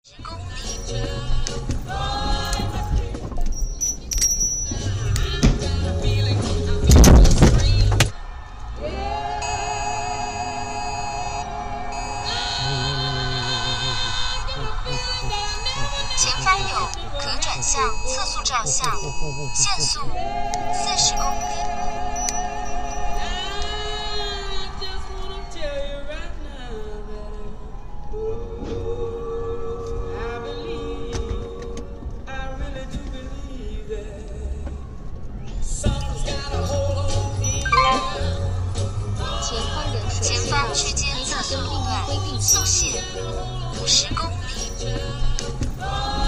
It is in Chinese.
前方有可转向测速照相，限速40公里。前方区间测速路段，速限50公里。